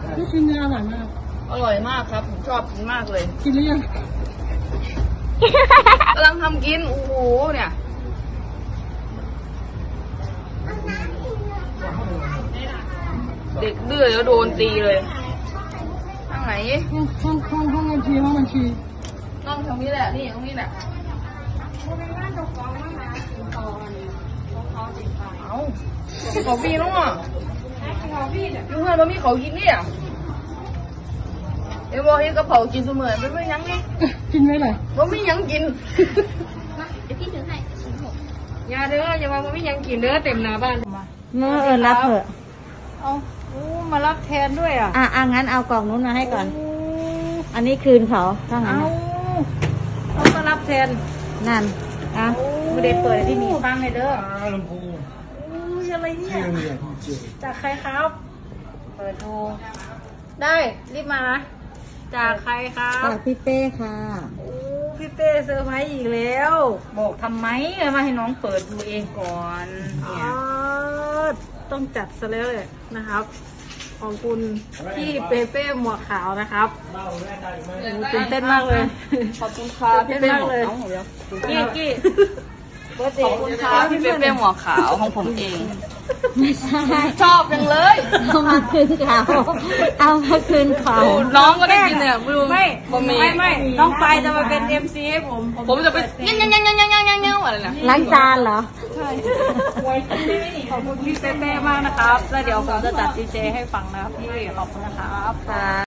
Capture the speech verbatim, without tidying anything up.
ลูกชิ้นเนื้ออร่อยมากอร่อยมากครับผมชอบกินมากเลยกินหรือยังกำลังทำกินโอ้โหเนี่ยเด็กดื้อแล้วโดนตีเลยทางไหนห้องห้องห้องบัญชีห้องบัญชีต้องตรงนี้แหละนี่ตรงนี้แหละเอาเขาปีน้องอ่ะลุงเงินบะหมี่เขากินเนี่ยเดี๋ยวบอกให้กระเพรากินเสมอไม่ไม่ยังนี่กินไหมล่ะบะหมี่ยังกินเดี๋ยวพี่ถือให้ยาเด้ออย่ามาบะหมี่ยังกินเด้อเต็มหน้าบ้านมาเมื่อเออรับเถอะเอาโอ้มารับแทนด้วยอ่ะอ่ะอ่ะงั้นเอากล่องนู้นมาให้ก่อนอันนี้คืนเขาถ้างั้นเอาเขามารับแทนนั่นอ่ะไม่ได้เปิดที่นี่ฟังเลยเด้ออู้ยอะไรเนี่ยจากใครครับเปิดดูได้รีบมานะจากใครครับจากพี่เป้ค่ะโอ้พี่เป้เซอร์ไพรส์อีกแล้วบอกทำไมมาให้น้องเปิดดูเองก่อนเนี่ยต้องจัดซะแล้วเลยนะครับของคุณพี่เปเป้หมวกขาวนะครับตื่นเต้นมากเลยขอบคุณค่ะพี่เป้หมวกขาวกี้กี้ขอบคุณค่ะพี่เป้เป้หมวกขาวของผมเองไม่ใช่ชอบจังเลยเอามาคืนเขาเอามาคืนเขาน้องก็ได้กินเนี่ยไม่ไม่ไม่น้องไปจะมาเป็นเอ็มซีให้ผมผมจะไปยังยังยังยังยังยังยังยังอะไรนะล้างจานเหรอใช่ขอบคุณพี่เป้ๆมากนะครับแล้วเดี๋ยวผมจะจัดดีเจให้ฟังนะครับพี่ขอบคุณนะครับ